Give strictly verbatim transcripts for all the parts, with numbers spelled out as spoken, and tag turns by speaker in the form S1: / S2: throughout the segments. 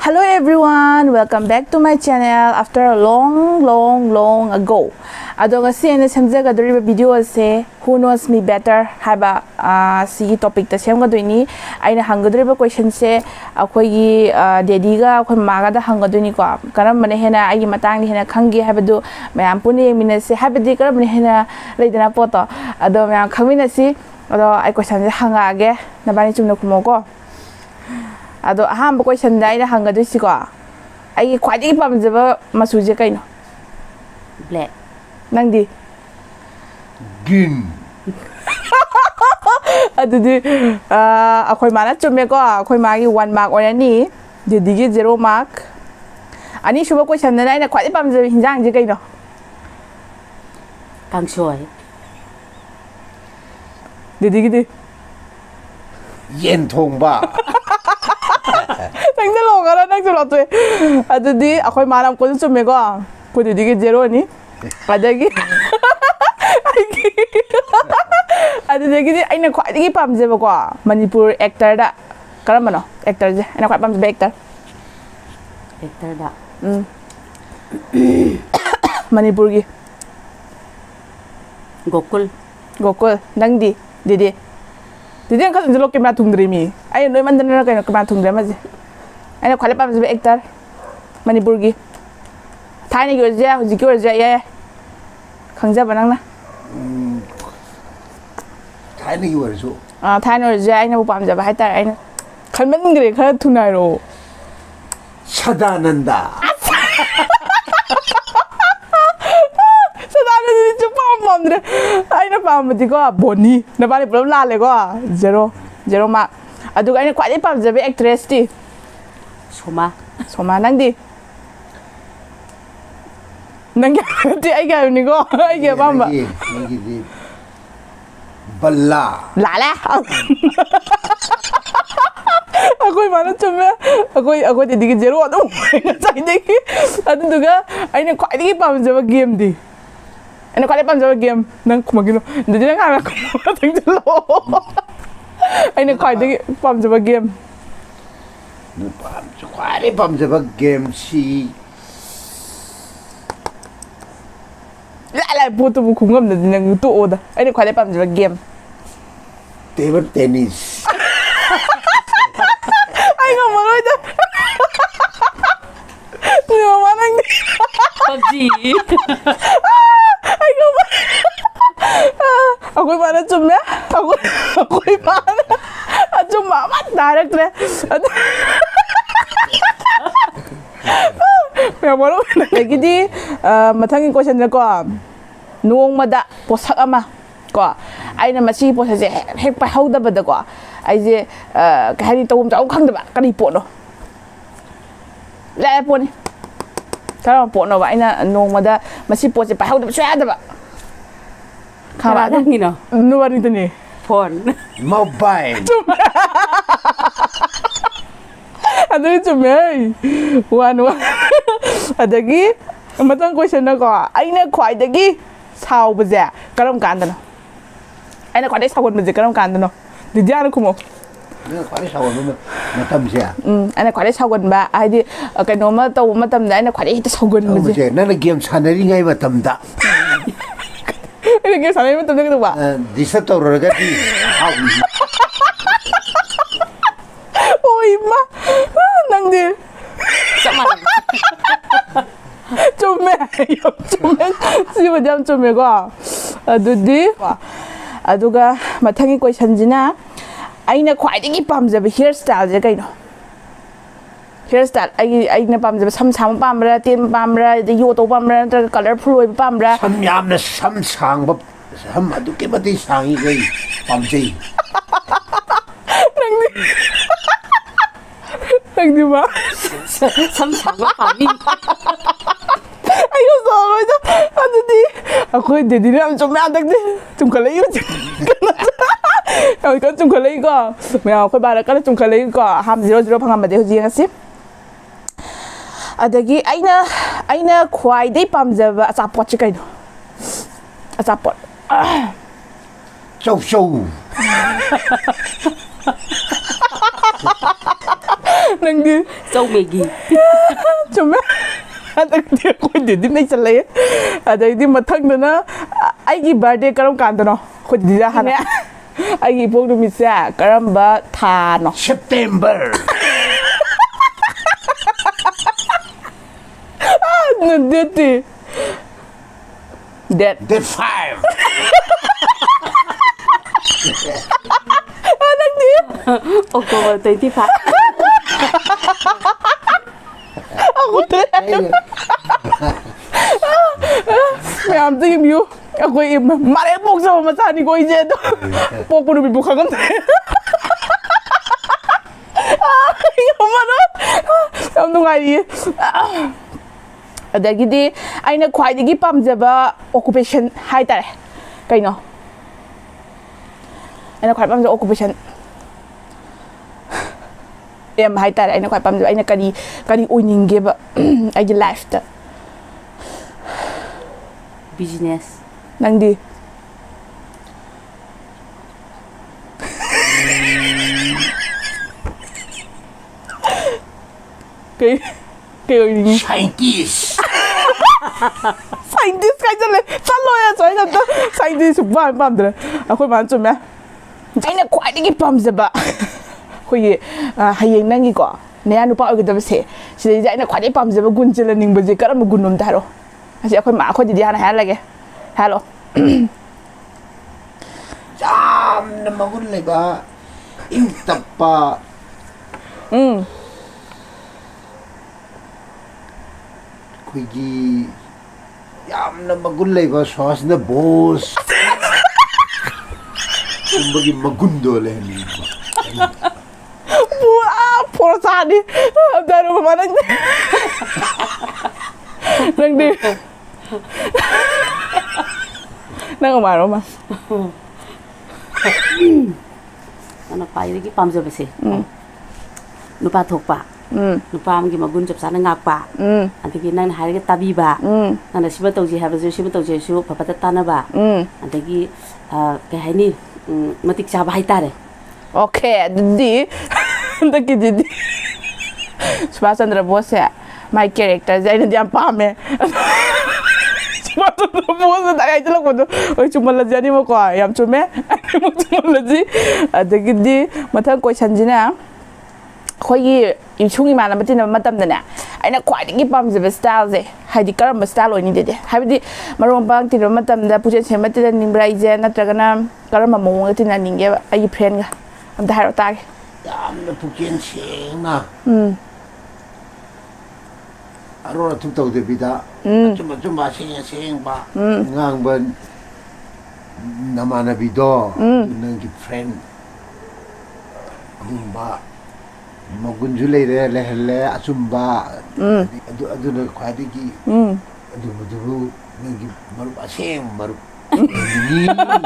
S1: Hello everyone, welcome back to my channel after a long long long ago. Ado ngasi aina semjagadoriba video ase who knows me better haba si topic ta semgadoini aina hangadoriba question se akhoigi daddy ga akhoi maga da hangadoini ko karam mane hena agi matang hena khangi habadu mayam puni mina se habadi karam mane hena leidana poto ado mayam khamina si ado ai question se hanga age nabani chumna kumoko ado ahamba question da ina hangadu si ko ai khwadi pamjaba masuje kaino
S2: black
S1: nangdi
S3: green
S1: adudi akhoi mana chumme ko akhoi magi one mark orani didi gi zero mark ani shuba question da ina khwadi pamjaba hinjang ji kaino
S2: kangsoi
S1: didi gi di
S3: yen thongba
S1: nang de longara nang chu lotwe adudi akhoi mana ko chumme ko ko didi gi zero ni adagi adagi aina khwadi pamjeba ko manipur actor da karamano actor je aina khwadi pamjeba actor
S2: actor da
S1: um manipur gi
S2: gokul
S1: gokul nangdi didi didi ang kasan jelo kamera thungdri mi ai noi mandana kaino kamera thungdri ma je aina khwadi pamjeba actor manipur gi Thai ni gyojia huji gyojia ya khangja banang na
S3: Thai ni gyojia
S1: ah Thai ni gyojia aina bu pamja ba haitar aina khalman ngre khara thunai ro
S3: Sadananda
S1: Sadananda ni chu pam pam dre aina pam di ko boni na bani problem la le ko zero zero mark adu aina kwai pamja ba actress ti
S2: soma
S1: soma nang di Nangya ti ai ga ni ko ai ga bamba
S3: nangi di balla
S1: lala akoi mana chumme akoi akoi ti digi zero adu sai degi adu duga aina kwai digi pam jaba game di aina kwai pam jaba game nang kumagino ndi nang ha ko tang jalo aina kwai digi pam jaba game
S3: pam kwai pam jaba game si
S1: Lala puto bu kungam na dinang tuo da. Ay ni kwale pam jaba game.
S3: Table tennis.
S1: Ay nga mo da. Ni mama nang di.
S2: P U B G
S1: Ay nga mo. Ako para chumme. Ako ako para. Achu mama direct re. May maro lagi di mathangin question na ko nuong mada posak ama ko ai na masi posak je hek pa hauda bada ko ai je ka hani tawum chaw khang da ba kani po no la po ni kara po no ba ai na nuong mada masi po je pa hauda swa da ba ka ba
S2: nang ni no
S1: no ba ni tani
S2: phone
S3: Mobile.
S1: Ano yung chumay? One, one. Adagi, matang question na ko, ay na kway dagi, sao ba siya? Karam kanda no? Ay na kway dagi sao ba siya? Karam kanda no? Di diyan ko mo?
S3: Kwai sao ba matam siya?
S1: Um, ay na kway dagi sao ba? Ay di, kay no mataw matam na, ay na kway dagi sao ba siya?
S3: Na na game sanari ngay matam da.
S1: Ay na game sanari matam da ka ba?
S3: Disa tawraga di.
S1: Uy, ma! Nang di!
S2: sama
S1: Chume! Chume! Siba jam chume ko. Adu di. Adu ga matangi question jina. Ay na kway dagi pamjaba hairstyle je kaino. Hairstyle ay ay na pamjaba sam sam pamra tin pamra de yo to pamra natra colorful oi pamra.
S3: Sam yam na sam sang ba sam adu ke mati sangi gai pamjai.
S1: Nang di. Nang di ba?
S2: sam sama pami
S1: Ayo so ko ito. Adu di. Ako dedi na chume adag di. Tum kalay yun. Ay kan tum kalay ko. May ako bara ka tum kalay ko. Ham zero zero phang amade huji ngasi. Adagi ay na ay na kway day pamjaba asapot chi kaino. Asapot.
S3: Show show.
S1: ꯅꯪꯗꯤ
S2: ꯆꯧ ꯃꯦꯒꯤ
S1: ꯆꯨꯝꯃꯦ ꯑꯗꯩꯗꯤ ꯑꯩꯈꯣꯏꯗꯤ ꯅꯩ ꯆꯠꯂꯦ ꯑꯗꯩꯗꯤ ꯃꯊꯪꯗꯅ ꯑꯩꯒꯤ ꯕꯥꯔꯗꯦ ꯀꯔꯝ ꯀꯥꯟꯗꯅꯣ ꯑꯩꯈꯣꯏꯗꯤ ꯍꯥꯟꯅ ꯑꯩꯒꯤ ꯏꯄꯣꯛ ꯅꯨꯃꯤꯠꯁꯦ ꯀꯔꯝꯕ ꯊꯥꯅꯣ
S3: September.
S1: ꯅꯠꯇꯦ ꯗꯦꯠ
S3: Date five.
S1: ꯅꯪꯗꯤ
S2: October twenty-five
S1: ꯃꯌꯥꯝ ꯌꯦꯡꯕꯤꯌꯨ ꯑꯩꯈꯣꯏ ꯃꯔꯦꯛ ꯄꯣꯛꯆꯕ ꯃꯆꯥꯅꯤꯀꯣ ꯑꯩꯁꯦ ꯑꯗꯣ ꯄꯣꯛꯄ ꯅꯨꯃꯤꯠꯄꯨ ꯈꯪꯉꯝꯗꯦ ꯌꯥꯝ ꯅꯨꯡꯉꯥꯏꯔꯤꯌꯦ ꯑꯗꯒꯤꯗꯤ ꯑꯩꯅ ꯈ꯭ꯋꯥꯏꯗꯒꯤ ꯄꯥꯝꯖꯕ ꯑꯣꯀꯨꯄꯦꯁꯟ ꯍꯥꯏꯇꯥꯔꯦ ꯀꯩꯅꯣ ꯑꯩꯅ ꯈ꯭ꯋꯥꯏ ꯄꯥꯝꯖꯕ ꯑꯣꯀꯨꯄꯦꯁꯟ ꯑꯦꯝ ꯍꯥꯏꯇꯥꯔꯦ ꯑꯩꯅ ꯈ꯭ꯋꯥꯏ ꯄꯥꯝꯖꯕ ꯑꯩꯅ ꯀꯔꯤ ꯀꯔꯤ ꯑꯣꯏꯅꯤꯡꯒꯦꯕ ꯑꯩꯒꯤ ꯂꯥꯏꯐꯇ
S2: business
S1: ꯅꯪꯗꯤ ꯀꯩ ꯀꯩ ꯑꯣꯏꯅꯤꯡꯉꯤ
S3: Scientist.
S1: ꯁꯥꯏꯟꯇꯤꯁ ꯀꯥꯏ ꯆꯠꯂꯦ ꯆꯠꯂꯣꯏ ꯁꯨꯃꯥꯏꯅ ꯑꯝꯇ ꯁꯥꯏꯟꯇꯤꯁ ꯁꯨꯡꯄꯥꯝ ꯄꯥꯝꯗ꯭ꯔꯦ ꯑꯩꯈꯣꯏ ꯃꯥꯅ ꯆꯨꯝꯃꯦ ꯑꯩꯅ ꯈ꯭ꯋꯥꯏꯗꯒꯤ ꯄꯥꯝꯖꯕ ꯑꯩꯈꯣꯏꯒꯤ ꯍꯌꯦꯡ ꯅꯪꯒꯤꯀꯣ ꯅꯌꯥ ꯅꯨꯄꯥ ꯑꯣꯏꯒꯗꯕꯁꯦ ꯁꯤꯗꯩꯁꯦ ꯑꯩꯅ ꯈ꯭ꯋꯥꯏꯗꯒꯤ ꯄꯥꯝꯖꯕ ꯒꯨꯟ ꯆꯦꯜꯍꯟꯅꯤꯡꯕꯁꯦ ꯀꯔꯝꯕ ꯒꯨꯟ ꯑꯝꯇ ꯍꯥꯏꯔꯛꯑꯣ ꯑꯁꯤ ꯑꯩꯈꯣꯏ ꯃꯥ ꯑꯩꯈꯣꯏꯗꯗꯤ ꯍꯥꯟꯅ ꯍꯥꯏꯔꯂꯒꯦ ꯍꯥꯏꯔꯛꯑꯣ
S3: ꯌꯥꯝꯅ ꯃꯒꯨꯟ ꯂꯩꯕ ꯏꯪ ꯇꯞꯄ
S1: ꯎꯝ
S3: ꯑꯩꯈꯣꯏꯒꯤ ꯌꯥꯝꯅ ꯃꯒꯨꯟ ꯂꯩꯕ ꯁ꯭ꯋꯥꯁꯅ ꯕꯣꯁ ꯀꯨꯝꯕꯒꯤ ꯃꯒꯨꯟꯗꯣ ꯂꯩꯍꯟꯅꯤꯡꯕ
S1: ꯄꯨꯔꯥ ꯐꯣꯔꯁꯥꯅꯤ ꯑꯝꯇ ꯃꯃꯥ ꯅꯪꯗꯤ ꯅꯪꯗꯤ ꯅꯪ ꯑꯃꯔꯣ ꯑꯃ
S2: ꯅꯪꯅ ꯈ꯭ꯋꯥꯏꯗꯒꯤ ꯄꯥꯝꯖꯕꯁꯦ ꯅꯨꯄꯥ ꯊꯣꯛꯄ nupa amgi magun chap sana ngakpa adagi nang hairga tabiba nang siba tauji habazu siba tauji su papata tanaba adagi ke haini matik chaba haitare
S1: okay di ndaki di Subhash Chandra Bose my character jaina jam pame Subhash Chandra Bose da ai jalo kodo oi chumala jani mo ko yam chume mo chumala ji adagi di mathang question jina khoi ꯌꯨꯁꯨꯒꯤ ꯏꯃꯥꯟꯅꯕ ꯇꯤꯟꯅꯕ ꯃꯇꯝꯗꯅꯦ ꯑꯩꯅ ꯈ꯭ꯋꯥꯏꯗꯒꯤ ꯄꯥꯝꯖꯕ ꯁ꯭ꯇꯥꯏꯜꯁꯦ ꯍꯥꯏꯗꯤ ꯀꯔꯝꯕ style ꯑꯣꯏꯅꯤꯗꯦ ꯍꯥꯏꯕꯗꯤ ꯃꯔꯨꯞ ꯃꯄꯥꯡ ꯇꯤꯟꯅꯕ ꯃꯇꯝꯗ ꯄꯨꯛꯆꯦꯜ ꯁꯦꯝꯕ ꯇꯤꯟꯅꯅꯤꯡꯕ꯭ꯔꯥ ꯑꯩꯁꯦ ꯅꯠꯇ꯭ꯔꯒꯅ ꯀꯔꯝꯕ ꯃꯑꯣꯡꯗ ꯇꯤꯟꯅꯅꯤꯡꯒꯦꯕ ꯑꯩꯒꯤ ꯐ꯭ꯔꯦꯟꯒ ꯑꯝꯇ ꯍꯥꯏꯔꯛꯑꯣ ꯇꯥꯒꯦ
S3: ꯌꯥꯝꯅ ꯄꯨꯛꯆꯦꯜ ꯁꯦꯡꯅ ꯑꯔꯣꯟ ꯑꯊꯨꯞ ꯇꯧꯗꯕꯤꯗ ꯑꯆꯨꯝ ꯑꯆꯨꯝꯕ ꯑꯁꯦꯡ ꯑꯁꯦꯡꯕ ꯉꯥꯡꯕ ꯅꯃꯥꯟꯅꯕꯤꯗꯣ ꯅꯪꯒꯤ ꯐ꯭ꯔꯦꯟ ꯑꯗꯨꯒꯨꯝꯕ magunju leire lehelle achumba adu aduna khwadigi adu madu ngi maru asem maru ni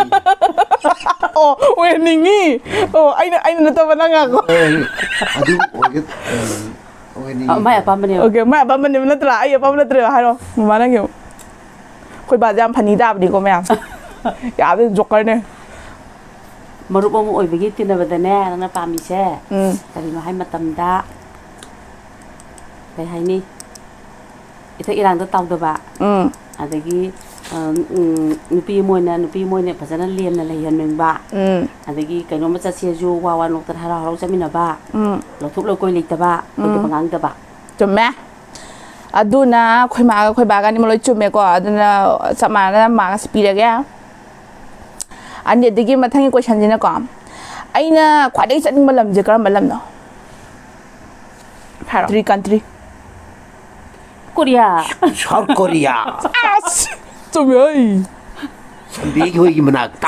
S3: oh we ningi oh aina aina nataba nanga ko adu oget we ningi
S2: mai apa mane
S1: okay mai apa mane natra ai apa natra hairo mama nang khoi ba jam phani da bdi ko mayam ya de joker ne
S2: marup amu oi bagi tina badane nana pami se kari no hai matam da kai hai ni ita irang da taw da ba adagi nupi moina nupi moina phajana lem na lei han meng ba adagi kaino ma cha se ju wa wa nok ta hara haro chamina ba lo thup lo koi leita ba ko de bangang da ba
S1: chumme aduna khoi ma ga khoi ba ga ni mo loi chumme ko aduna samana ma ga spira ga ani digi mathangi question jina ko aina khwadai chaning malam je karam malam no haro three country
S2: Korea
S3: South Korea
S1: chumi oi
S3: sambi hoi gi manakta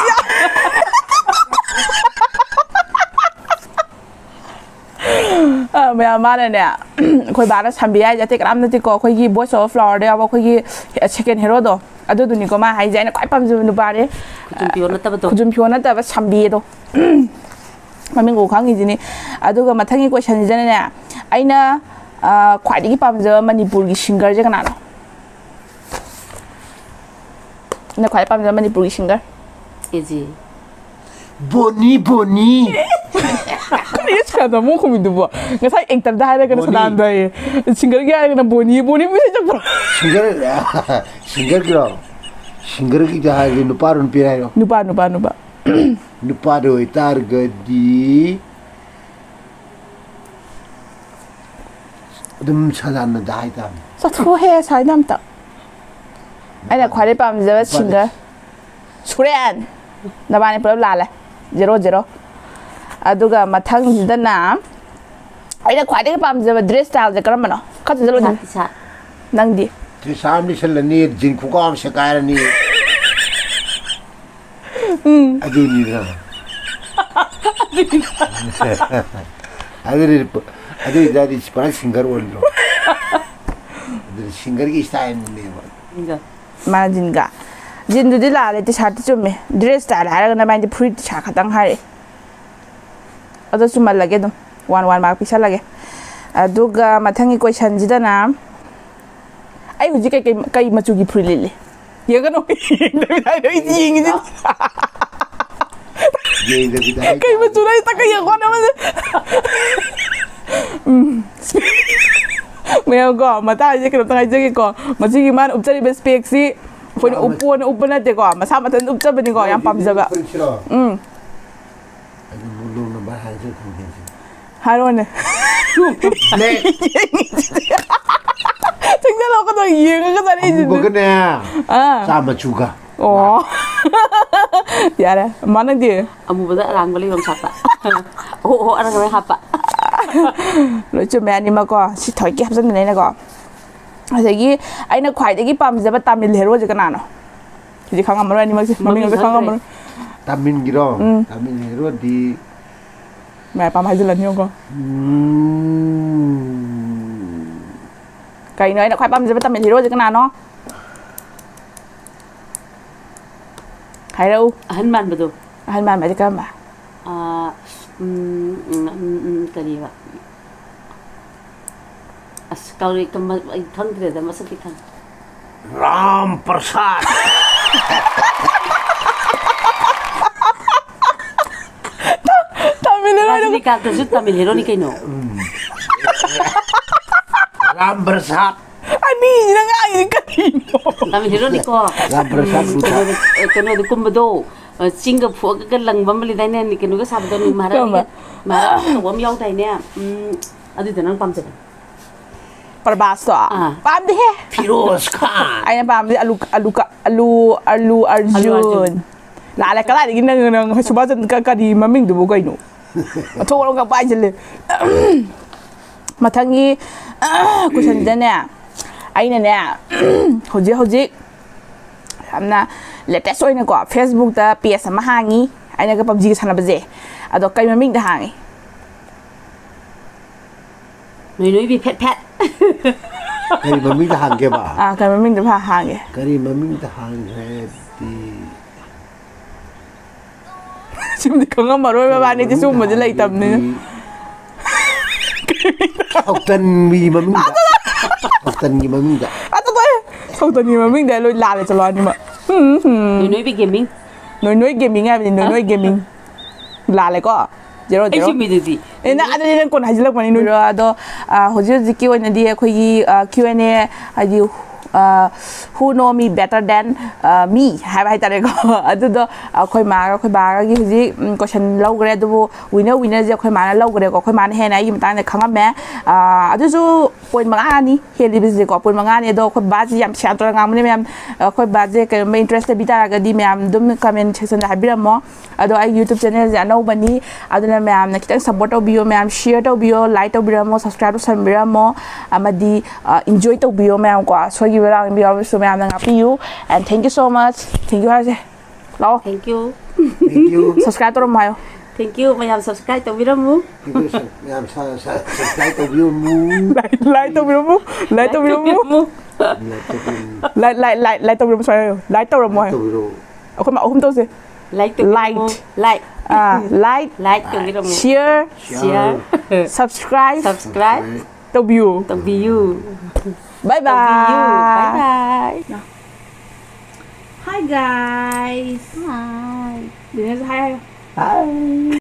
S1: ah me amana ne khoi ba na sambi ai jate karam nati ko khoi gi voice of flower de aba khoi gi second hero do adu duni ko ma hai jaina kwai pam ju nu ba de
S2: kujum piona ta ba do
S1: kujum piona ta ba sambi do maming go khangi jini adu ga mathangi question jana ne aina khwai gi pam ju manipur gi singer je kana no na khwai pam ju manipur gi singer
S2: eji
S3: boni boni
S1: Kani sana mo ko midubo. Ngasay eng tab dahil ka na sa nanday. Single kaya ka na boni boni mo sa pro.
S3: Single single kiro. Single ki dahil nupa ron pirayo.
S1: Nupa nupa nupa.
S3: Nupa do itar gadi. Dum sadan na dahil tam.
S1: Sa to he sa nam ta. Ai na khwai pam je single. Suren. Na ba ni pulap la le. Zero zero. Aduga mathang jidana. Ai na khwai pam je dress style je karam no. Ka je lo ni. Nang di.
S3: Tri sam ni sel ni jin khu kam se kai ni.
S1: Hmm.
S3: Adu ni na. Adu ni adu dari para singer wol lo. Adu singer ki style ni ba.
S2: Inga.
S1: Ma jinga. Jin du di la le ti shat chu me. Dress style ha ga na ma di pretty cha khatang ha re. Adu chu mal lage dum. One one mark pixel lage. Aduga mathangi question jidana. Ai huji kai kai machu gi pretty le. Ye ga no. Dai dai dai ying ji.
S3: Ye da bidai.
S1: Kai machu lai ta kai ko na ma. Um. Maya ko mata je ke ta je ko. Machi gi man upchari be spec si. Phone upon upana te ko. Masa matan upchabani ko yam pam jaga. Um.
S3: Adu mulu na ba ha je thang ji.
S1: Haron.
S3: Le.
S1: Tingnan ako to yeng ka sa ni.
S3: Ba ka na.
S1: Ah.
S3: Sa ma chu ka.
S1: Oh. Yara, mana dia?
S2: Amu bada rang bali bang sapa. Oh oh arang rang hapa.
S1: Lo cuma ni mako si thoi ki hapsan ni na ko. Asagi ai na khwai dagi pam jaba tamil hero je kana no. Ji khanga maro ni mak si mami ngai khanga maro.
S3: Tamin giro. Tamin hero di
S1: Mai pam hai jalan ni ko. Kai noi na khwai pam jaba tamil hero je kana no. Hai đâu?
S2: Hắn man betul.
S1: Hai man mai ka ma.
S2: Ah, hmm, tadi pak. As kalau itu thang tidak ada masa kita.
S3: Ram Prasad.
S1: Tamil hero
S2: Ni kata tu Tamil hero ni kaino.
S3: Ram Prasad.
S1: Ani na nga ini kanino.
S2: Tamil hero ni ko.
S3: Ram Prasad buta.
S2: Kano di kumado. Singa phu ka lang bambali dai ne ni kanu ka sabdo ni mara mara ka wam yaw dai ne um adu da nang pam je
S1: Parbas to. Pam de he.
S3: Firoz Khan.
S1: Ai na pam de alu alu alu alu Arjun. La la kala di nang nang suba jan ka ka di maming du ko ino. Atho lo ka pai je le. Mathangi question de ne. Ai na ne. Hoji hoji. Amna latest oina ko Facebook da page ama hangi aina ka P U B G sana baje ado kai maming da hangi
S2: noi noi bi pet pet
S3: Kari maming da hang ke ba?
S1: ah kai maming da hangi
S3: Kari maming da hang hai di
S1: sim di kanga maro ba ni ti sum ma lai tam ni
S3: Oktan mi maming da Oktan mi maming da
S1: ato to sau to ni maming da lo la le chalo ni ma
S2: noi noi bi gaming
S1: noi noi gaming ai noi noi gaming la le ko zero
S2: ai
S1: zero
S2: mi de di
S1: ena ada ni kon hajilak mani noi ado hoji jiki oina di khoi gi Q and A aji who know me better than uh, me hai hai tare ko adu do khoi ma khoi ba gi hoji question lau gre du winner winner je khoi ma lau gre ko khoi ma he na yi mta ne khanga me adu su point manga ni he li biz ko point manga ni do khoi ba ji yam sha to ngam ni mem khoi ba je ke me interest bi ta ga di mem dum comment section da habira mo ado ai YouTube channel ja no bani adu na mem na kitang support to bio mem share to bio like to bio mo subscribe to sambira mo amadi enjoy to bio mem ko so gi around be always so ma'am you and thank you so much thank you Haji lo
S2: thank you
S3: Thank you
S1: subscribe to mayo
S2: thank you mayam subscribe to video mu
S3: Mayam subscribe to video mu
S1: like like to video mu like to video mu like like like like to video mu sorry like to mo ako ma hum to se
S2: like to
S1: like
S2: like
S1: ah like
S2: like to video mu
S1: share
S2: share
S1: subscribe
S2: subscribe
S1: to view
S2: to view
S1: bye bye
S2: bye bye
S1: hi guys
S2: hi
S1: hi hi